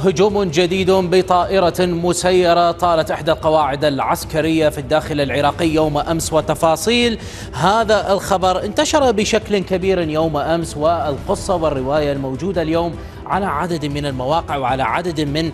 هجوم جديد بطائرة مسيرة طالت إحدى القواعد العسكرية في الداخل العراقي يوم أمس، وتفاصيل هذا الخبر انتشر بشكل كبير يوم أمس، والقصة والرواية الموجودة اليوم على عدد من المواقع وعلى عدد من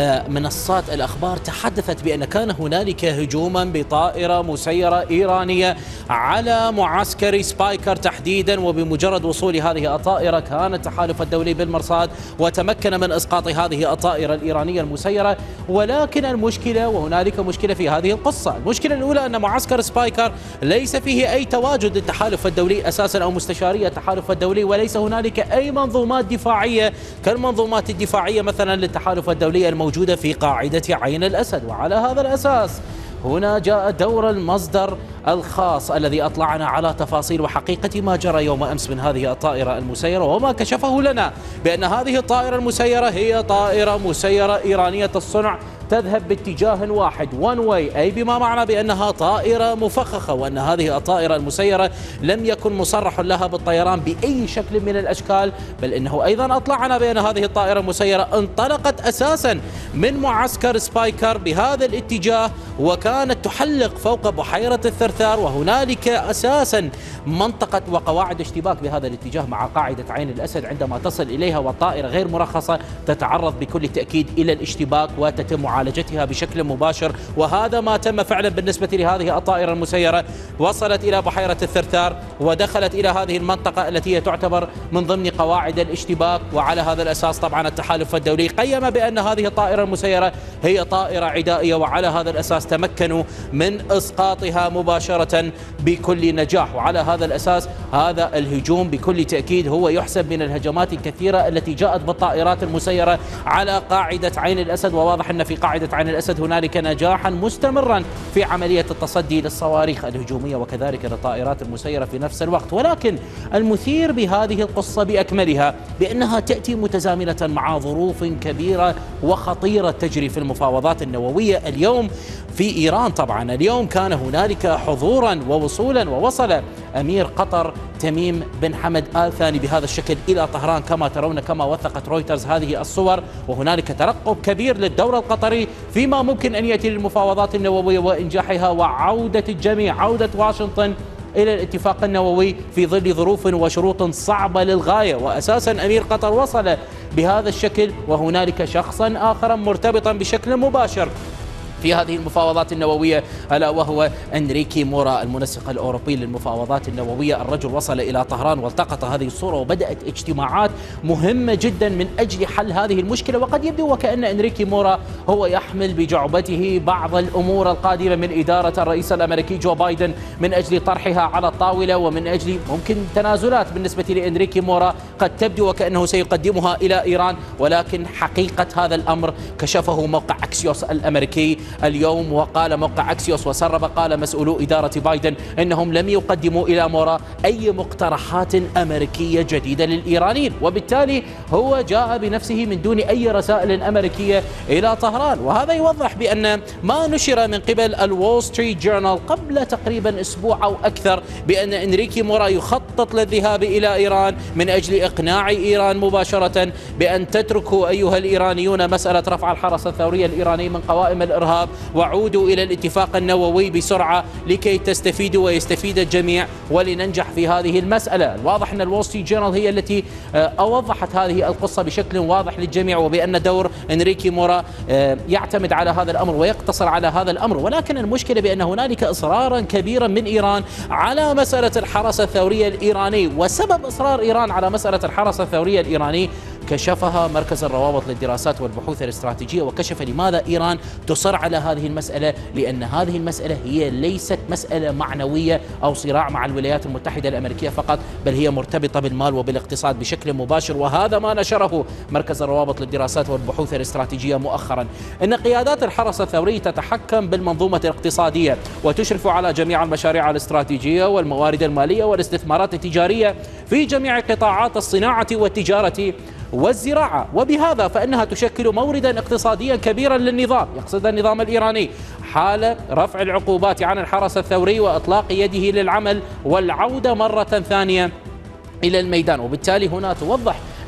منصات الأخبار تحدثت بأن كان هنالك هجوما بطائرة مسيرة إيرانية على معسكر سبايكر تحديدا، وبمجرد وصول هذه الطائرة كان التحالف الدولي بالمرصاد وتمكن من إسقاط هذه الطائرة الإيرانية المسيرة. ولكن المشكلة، وهنالك مشكلة في هذه القصة، المشكلة الأولى أن معسكر سبايكر ليس فيه أي تواجد للتحالف الدولي أساسا أو مستشاري التحالف الدولي، وليس هنالك أي منظومات دفاعية كالمنظومات الدفاعية مثلا للتحالف الدولي الموجودة في قاعدة عين الأسد. وعلى هذا الأساس هنا جاء دور المصدر الخاص الذي أطلعنا على تفاصيل وحقيقة ما جرى يوم أمس من هذه الطائرة المسيرة، وما كشفه لنا بأن هذه الطائرة المسيرة هي طائرة مسيرة إيرانية الصنع تذهب باتجاه واحد one way، أي بما معنى بأنها طائرة مفخخة، وأن هذه الطائرة المسيرة لم يكن مصرح لها بالطيران بأي شكل من الأشكال، بل إنه أيضا أطلعنا بأن هذه الطائرة المسيرة انطلقت أساسا من معسكر سبايكر بهذا الاتجاه، وكانت تحلق فوق بحيرة الثرثار، وهنالك أساسا منطقة وقواعد اشتباك بهذا الاتجاه مع قاعدة عين الأسد. عندما تصل إليها والطائرة غير مرخصة تتعرض بكل تأكيد إلى الاشتباك وتتم معالجتها بشكل مباشر، وهذا ما تم فعلا بالنسبة لهذه الطائرة المسيرة. وصلت إلى بحيرة الثرثار ودخلت إلى هذه المنطقة التي هي تعتبر من ضمن قواعد الاشتباك، وعلى هذا الأساس طبعا التحالف الدولي قيم بأن هذه الطائرة المسيرة هي طائرة عدائية، وعلى هذا الأساس تمكنوا من إسقاطها مباشرة بكل نجاح. وعلى هذا الأساس هذا الهجوم بكل تأكيد هو يحسب من الهجمات الكثيرة التي جاءت بالطائرات المسيرة على قاعدة عين الأسد، وواضح أن في قاعدة عين الأسد هنالك نجاحا مستمرا في عملية التصدي للصواريخ الهجومية وكذلك للطائرات المسيرة في نفس الوقت. ولكن المثير بهذه القصة بأكملها بأنها تأتي متزامنة مع ظروف كبيرة وخطيرة تجري في المفاوضات النووية اليوم في إيران. طبعا اليوم كان هنالك حضورا ووصولا، ووصل أمير قطر تميم بن حمد آل ثاني بهذا الشكل إلى طهران كما ترون، كما وثقت رويترز هذه الصور. وهنالك ترقب كبير للدور القطري فيما ممكن أن يأتي للمفاوضات النووية وإنجاحها وعودة الجميع، عودة واشنطن إلى الاتفاق النووي في ظل ظروف وشروط صعبة للغاية. وأساسا أمير قطر وصل بهذا الشكل، وهنالك شخصا آخر مرتبطا بشكل مباشر في هذه المفاوضات النووية، ألا وهو أنريكي مورا المنسق الأوروبي للمفاوضات النووية. الرجل وصل إلى طهران والتقط هذه الصورة، وبدأت اجتماعات مهمة جدا من أجل حل هذه المشكلة. وقد يبدو وكأن أنريكي مورا هو يحمل بجعبته بعض الأمور القادمة من إدارة الرئيس الأمريكي جو بايدن من أجل طرحها على الطاولة، ومن أجل ممكن تنازلات بالنسبة لأنريكي مورا قد تبدو وكأنه سيقدمها إلى إيران. ولكن حقيقة هذا الأمر كشفه موقع أكسيوس الأمريكي اليوم، وقال موقع أكسيوس وسرب قال مسؤولو إدارة بايدن أنهم لم يقدموا إلى مورا أي مقترحات أمريكية جديدة للإيرانيين، وبالتالي هو جاء بنفسه من دون أي رسائل أمريكية إلى طهران. وهذا يوضح بأن ما نشر من قبل الول ستريت جورنال قبل تقريبا أسبوع أو أكثر بأن إنريكي مورا يخطط للذهاب إلى إيران من أجل إقناع إيران مباشرة بأن تتركوا أيها الإيرانيون مسألة رفع الحرس الثوري الإيراني من قوائم الإرهاب وعودوا إلى الاتفاق النووي بسرعة لكي تستفيدوا ويستفيد الجميع ولننجح في هذه المسألة. الواضح أن الول ستريت جورنال هي التي أوضحت هذه القصة بشكل واضح للجميع، وبأن دور إنريكي مورا يعتمد على هذا الأمر ويقتصر على هذا الأمر. ولكن المشكلة بأن هنالك إصرارا كبيرا من إيران على مسألة الحرس الثوري الإيراني، وسبب إصرار إيران على مسألة الحرس الثوري الإيراني كشفها مركز الروابط للدراسات والبحوث الاستراتيجية، وكشف لماذا إيران تصر على هذه المسألة، لأن هذه المسألة هي ليست مسألة معنوية أو صراع مع الولايات المتحدة الأمريكية فقط، بل هي مرتبطة بالمال وبالاقتصاد بشكل مباشر. وهذا ما نشره مركز الروابط للدراسات والبحوث الاستراتيجية مؤخرا، أن قيادات الحرس الثوري تتحكم بالمنظومة الاقتصادية وتشرف على جميع المشاريع الاستراتيجية والموارد المالية والاستثمارات التجارية في جميع قطاعات الصناعة والتجارة والزراعة، وبهذا فإنها تشكل موردا اقتصاديا كبيرا للنظام، يقصد النظام الإيراني، حال رفع العقوبات عن الحرس الثوري وإطلاق يده للعمل والعودة مرة ثانية إلى الميدان. وبالتالي هنا توضح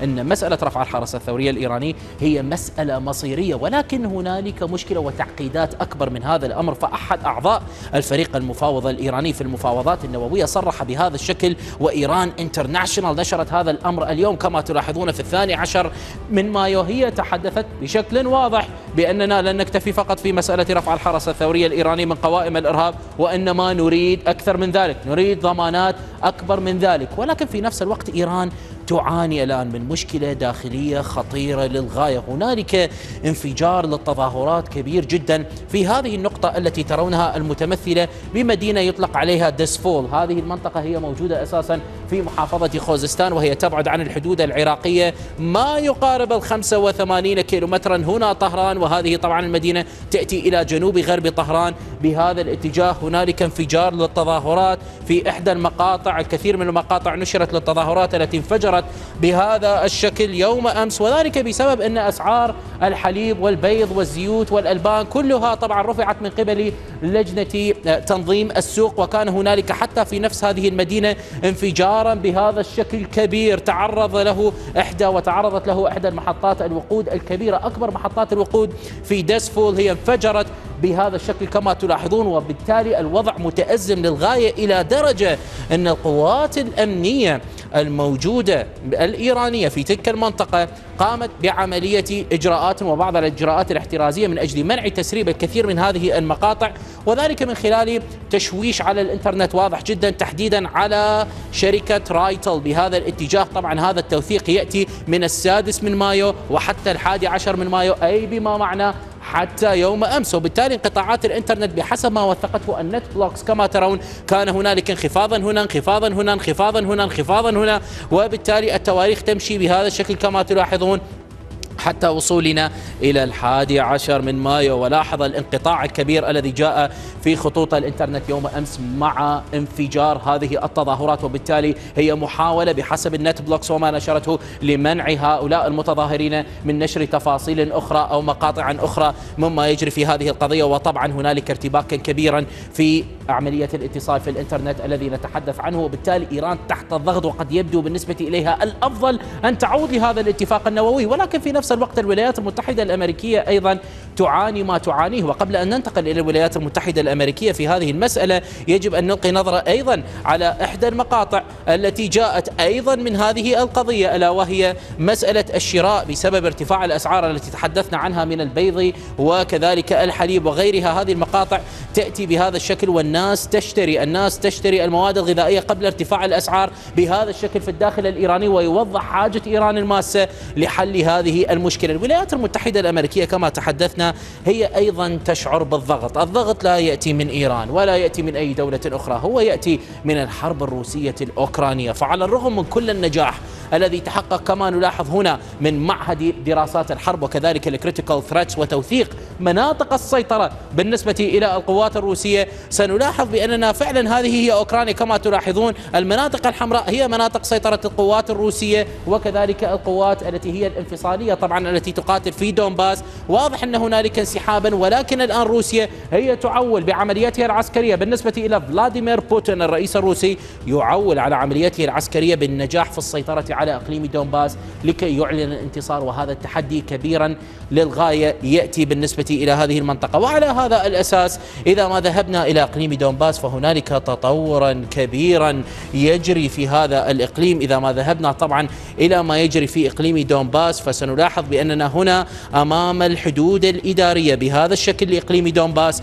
أن مسألة رفع الحرس الثوري الإيراني هي مسألة مصيرية، ولكن هنالك مشكلة وتعقيدات أكبر من هذا الأمر. فأحد أعضاء الفريق المفاوض الإيراني في المفاوضات النووية صرح بهذا الشكل، وإيران انترناشونال نشرت هذا الأمر اليوم كما تلاحظون في 12 من مايو. هي تحدثت بشكل واضح بأننا لن نكتفي فقط في مسألة رفع الحرس الثوري الإيراني من قوائم الإرهاب، وإنما نريد أكثر من ذلك، نريد ضمانات أكبر من ذلك. ولكن في نفس الوقت إيران تعاني الآن من مشكلة داخلية خطيرة للغاية. هنالك انفجار للتظاهرات كبير جدا في هذه النقطة التي ترونها المتمثلة بمدينة يطلق عليها دسفول. هذه المنطقة هي موجودة أساسا في محافظة خوزستان، وهي تبعد عن الحدود العراقية ما يقارب 85 كيلومترا. هنا طهران، وهذه طبعا المدينة تأتي إلى جنوب غرب طهران بهذا الاتجاه. هنالك انفجار للتظاهرات في إحدى المقاطع، الكثير من المقاطع نشرت للتظاهرات التي انفجرت بهذا الشكل يوم أمس، وذلك بسبب أن أسعار الحليب والبيض والزيوت والألبان كلها طبعا رفعت من قبل لجنة تنظيم السوق. وكان هنالك حتى في نفس هذه المدينة انفجارا بهذا الشكل كبير وتعرضت له إحدى المحطات الوقود الكبيرة، أكبر محطات الوقود في دسفول، هي انفجرت بهذا الشكل كما تلاحظون. وبالتالي الوضع متأزم للغاية إلى درجة أن القوات الأمنية الموجودة الإيرانية في تلك المنطقة قامت بعملية إجراءات وبعض الإجراءات الاحترازية من أجل منع تسريب الكثير من هذه المقاطع، وذلك من خلال تشويش على الإنترنت واضح جدا، تحديدا على شركة رايتل بهذا الاتجاه. طبعا هذا التوثيق يأتي من 6 من مايو وحتى 11 من مايو، أي بما معنى حتى يوم أمس. وبالتالي انقطاعات الإنترنت بحسب ما وثقته النت بلوكس كما ترون كان هنالك انخفاضا هنا، انخفاضا هنا، انخفاضا هنا، انخفاضا هنا، وبالتالي التواريخ تمشي بهذا الشكل كما تلاحظون حتى وصولنا إلى 11 من مايو. ولاحظ الانقطاع الكبير الذي جاء في خطوط الإنترنت يوم أمس مع انفجار هذه التظاهرات، وبالتالي هي محاولة بحسب النت بلوكس وما نشرته لمنع هؤلاء المتظاهرين من نشر تفاصيل أخرى أو مقاطع أخرى مما يجري في هذه القضية. وطبعا هنالك ارتباكا كبيرا في عملية الاتصال في الإنترنت الذي نتحدث عنه، وبالتالي إيران تحت الضغط، وقد يبدو بالنسبة إليها الأفضل أن تعود لهذا الاتفاق النووي. ولكن في نفس الوقت الولايات المتحدة الأمريكية أيضا تعاني ما تعانيه. وقبل أن ننتقل إلى الولايات المتحدة الأمريكية في هذه المسألة يجب أن نلقي نظرة أيضا على إحدى المقاطع التي جاءت أيضا من هذه القضية، ألا وهي مسألة الشراء بسبب ارتفاع الأسعار التي تحدثنا عنها من البيض وكذلك الحليب وغيرها. هذه المقاطع تأتي بهذا الشكل، والناس تشتري المواد الغذائية قبل ارتفاع الأسعار بهذا الشكل في الداخل الإيراني، ويوضح حاجة إيران الماسة لحل هذه المشكلة. الولايات المتحدة الأمريكية كما تحدثنا هي أيضا تشعر بالضغط. الضغط لا يأتي من إيران ولا يأتي من أي دولة أخرى، هو يأتي من الحرب الروسية الأوكرانية. فعلى الرغم من كل النجاح الذي تحقق كما نلاحظ هنا من معهد دراسات الحرب وكذلك الكريتيكال ثريتس وتوثيق مناطق السيطرة بالنسبة إلى القوات الروسية، سنلاحظ بأننا فعلا هذه هي أوكرانيا كما تلاحظون. المناطق الحمراء هي مناطق سيطرة القوات الروسية وكذلك القوات التي هي الانفصالية طبعا التي تقاتل في دونباس. واضح أن هنالك انسحابا، ولكن الآن روسيا هي تعول بعملياتها العسكرية بالنسبة إلى فلاديمير بوتين الرئيس الروسي، يعول على عملياته العسكرية بالنجاح في السيطرة على إقليم دونباس لكي يعلن الانتصار. وهذا التحدي كبيرا للغاية يأتي بالنسبة إلى هذه المنطقة. وعلى هذا الأساس إذا ما ذهبنا إلى إقليم دونباس فهنالك تطورا كبيرا يجري في هذا الإقليم. إذا ما ذهبنا طبعا إلى ما يجري في إقليم دونباس فسنلاحظ بأننا هنا أمام الحدود الإدارية بهذا الشكل لإقليم دونباس،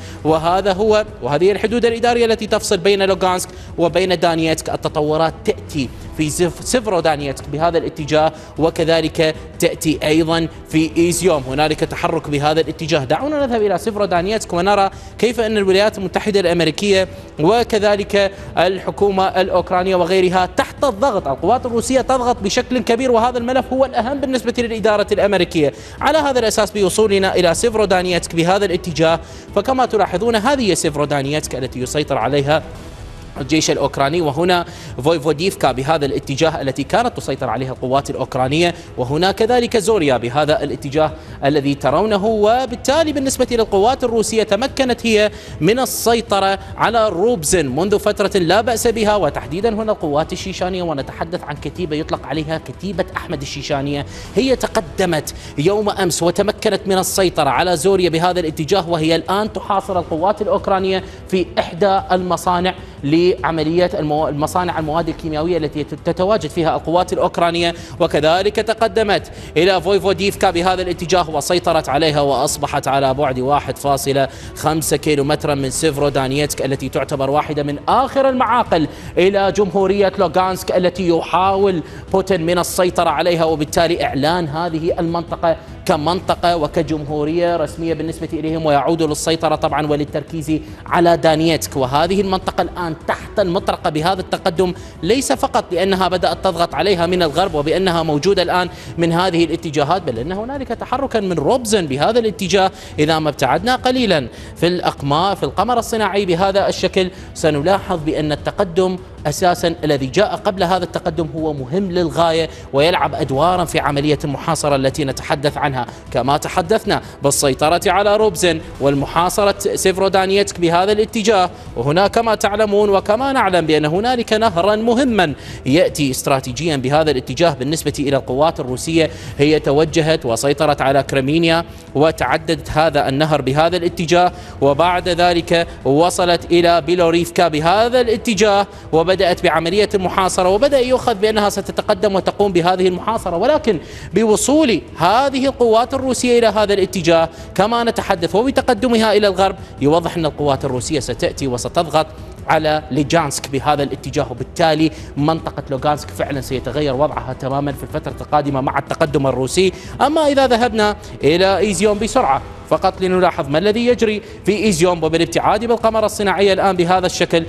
وهذه الحدود الإدارية التي تفصل بين لوغانسك وبين دانيتسك. التطورات تأتي في سيفرودانيتسك بهذا الاتجاه، وكذلك تأتي أيضا في إيزيوم، هنالك تحرك بهذا الاتجاه. دعونا نذهب إلى سيفرودانيتسك ونرى كيف أن الولايات المتحدة الأمريكية وكذلك الحكومة الأوكرانية وغيرها تحت الضغط. القوات الروسية تضغط بشكل كبير، وهذا الملف هو الأهم بالنسبة للإدارة الأمريكية. على هذا الأساس بوصولنا إلى سيفرودانيتسك بهذا الاتجاه، فكما تلاحظون هذه سيفرودانيتسك التي يسيطر عليها الجيش الأوكراني، وهنا فويفوديفكا بهذا الاتجاه التي كانت تسيطر عليها القوات الأوكرانية، وهنا كذلك زوريا بهذا الاتجاه الذي ترونه. وبالتالي بالنسبة للقوات الروسية تمكنت هي من السيطرة على روبزن منذ فترة لا بأس بها، وتحديدا هنا القوات الشيشانية، ونتحدث عن كتيبة يطلق عليها كتيبة أحمد الشيشانية، هي تقدمت يوم أمس وتمكنت من السيطرة على زوريا بهذا الاتجاه، وهي الآن تحاصر القوات الأوكرانية في إحدى المصانع لعملية المصانع المواد الكيميائية التي تتواجد فيها القوات الأوكرانية. وكذلك تقدمت إلى فويفوديفكا بهذا الاتجاه وسيطرت عليها، وأصبحت على بعد 1.5 كيلومترا من سيفرودانيتسك التي تعتبر واحدة من آخر المعاقل إلى جمهورية لوغانسك التي يحاول بوتين من السيطرة عليها، وبالتالي إعلان هذه المنطقة كمنطقة وكجمهورية رسمية بالنسبة إليهم، ويعود للسيطرة طبعا وللتركيز على دانيتسك. وهذه المنطقة الآن تحت المطرقة بهذا التقدم، ليس فقط لأنها بدأت تضغط عليها من الغرب وبأنها موجودة الآن من هذه الاتجاهات، بل أن هنالك تحركا من روبزن بهذا الاتجاه. إذا ما ابتعدنا قليلا في القمر الصناعي بهذا الشكل سنلاحظ بأن التقدم أساسا الذي جاء قبل هذا التقدم هو مهم للغاية، ويلعب أدوارا في عملية المحاصرة التي نتحدث عنها، كما تحدثنا بالسيطرة على روبزن والمحاصرة سيفرودانيتسك بهذا الاتجاه. وهنا كما تعلمون وكما نعلم بأن هنالك نهرا مهما يأتي استراتيجيا بهذا الاتجاه بالنسبة إلى القوات الروسية، هي توجهت وسيطرت على كريمينيا وتعددت هذا النهر بهذا الاتجاه، وبعد ذلك وصلت إلى بيلوريفكا بهذا الاتجاه وبدأت بعملية المحاصرة، وبدأ يؤخذ بأنها ستتقدم وتقوم بهذه المحاصرة. ولكن بوصول هذه القوات الروسية إلى هذا الاتجاه كما نتحدث وبتقدمها إلى الغرب، يوضح أن القوات الروسية ستأتي وستضغط على ليجانسك بهذا الاتجاه، وبالتالي منطقة لوغانسك فعلا سيتغير وضعها تماما في الفترة القادمة مع التقدم الروسي. أما إذا ذهبنا إلى إيزيوم بسرعة فقط لنلاحظ ما الذي يجري في إيزيوم، وبالابتعاد بالقمر الصناعية الآن بهذا الشكل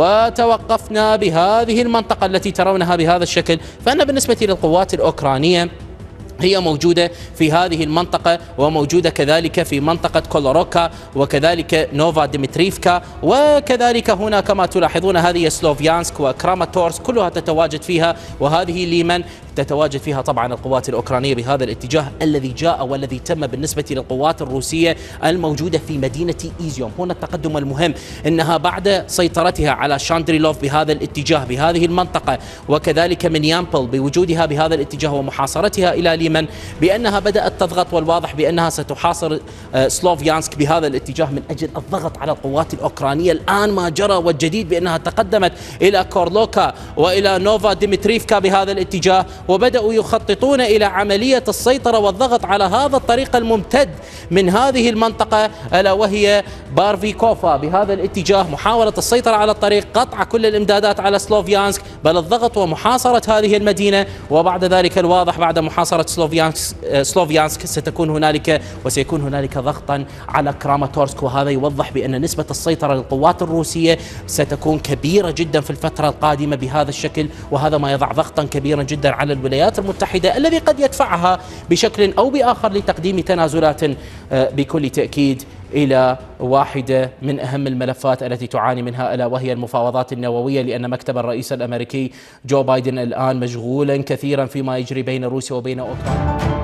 وتوقفنا بهذه المنطقة التي ترونها بهذا الشكل، فأن بالنسبة للقوات الأوكرانية هي موجودة في هذه المنطقة، وموجودة كذلك في منطقة كولوروكا، وكذلك نوفا ديمتريفكا، وكذلك هنا كما تلاحظون هذه سلوفيانسك وكراماتورسك كلها تتواجد فيها، وهذه ليمن تتواجد فيها طبعا القوات الأوكرانية بهذا الاتجاه الذي جاء والذي تم بالنسبة للقوات الروسية الموجودة في مدينة إيزيوم. هنا التقدم المهم أنها بعد سيطرتها على شاندريلوف بهذا الاتجاه بهذه المنطقة، وكذلك من يامبل بوجودها بهذا الاتجاه ومحاصرتها إلى ليمن، بأنها بدأت تضغط، والواضح بأنها ستحاصر سلوفيانسك بهذا الاتجاه من أجل الضغط على القوات الأوكرانية. الآن ما جرى والجديد بأنها تقدمت إلى كورلوكا وإلى نوفا ديمتريفكا بهذا الاتجاه، وبدأوا يخططون إلى عملية السيطرة والضغط على هذا الطريق الممتد من هذه المنطقة ألا وهي بارفيكوفا بهذا الاتجاه، محاولة السيطرة على الطريق، قطع كل الإمدادات على سلوفيانسك، بل الضغط ومحاصرة هذه المدينة. وبعد ذلك الواضح بعد محاصرة سلوفيانسك ستكون هنالك وسيكون هنالك ضغطا على كراماتورسك، وهذا يوضح بأن نسبة السيطرة للقوات الروسية ستكون كبيرة جدا في الفترة القادمة بهذا الشكل، وهذا ما يضع ضغطا كبيرا جدا على الولايات المتحدة الذي قد يدفعها بشكل أو بآخر لتقديم تنازلات بكل تأكيد إلى واحدة من أهم الملفات التي تعاني منها ألا وهي المفاوضات النووية، لأن مكتب الرئيس الأمريكي جو بايدن الآن مشغولا كثيرا فيما يجري بين روسيا وبين أوكرانيا.